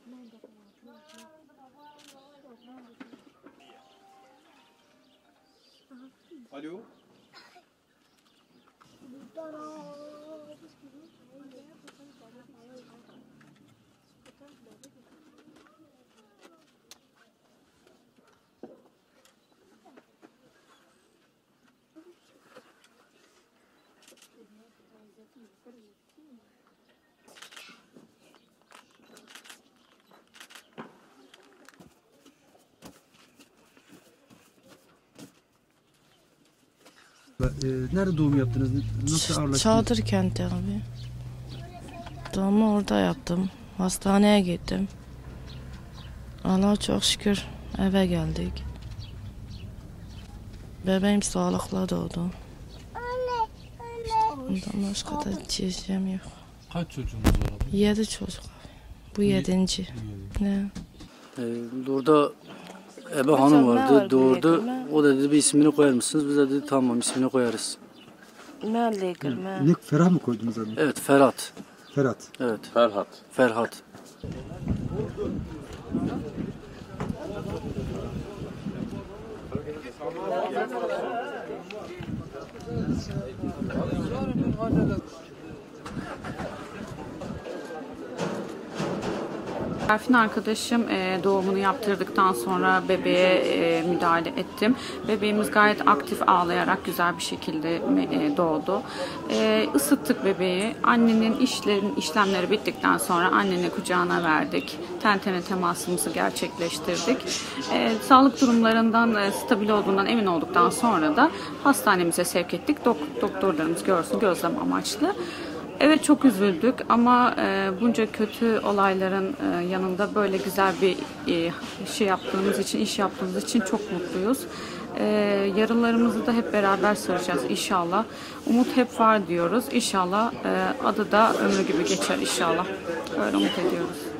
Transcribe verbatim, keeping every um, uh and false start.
Alo. Ee, nerede doğum yaptınız? Nasıl ağırlaştınız? Çadır kenti abi. Doğumu orada yaptım. Hastaneye gittim. Allah'a çok şükür eve geldik. Bebeğim sağlıklı doğdu. Ondan başka da çizeceğim yok. Kaç çocuğunuz var abi? Yedi çocuk. Bu yedinci. Ne? Ee, burada Ebe Hanım vardı, doğurdu. O da dedi bir ismini koyar mısınız? Biz de dedi tamam ismini koyarız. Ne, Ferah mı koydunuz adını? Evet, Ferhat. Ferhat. Evet. Ferhat. Ferhat. Berfin arkadaşım e, doğumunu yaptırdıktan sonra bebeğe e, müdahale ettim. Bebeğimiz gayet aktif ağlayarak güzel bir şekilde e, doğdu. E, ısıttık bebeği. Annenin işlerin işlemleri bittikten sonra annenin kucağına verdik. Ten tene temasımızı gerçekleştirdik. E, sağlık durumlarından e, stabil olduğundan emin olduktan sonra da hastanemize sevk ettik. Dok doktorlarımız görsün gözlem amaçlı. Evet çok üzüldük ama e, bunca kötü olayların e, yanında böyle güzel bir e, şey yaptığımız için, iş yaptığımız için çok mutluyuz. E, yarınlarımızı da hep beraber saracağız inşallah. Umut hep var diyoruz. İnşallah e, adı da ömrü gibi geçer inşallah. Böyle umut ediyoruz.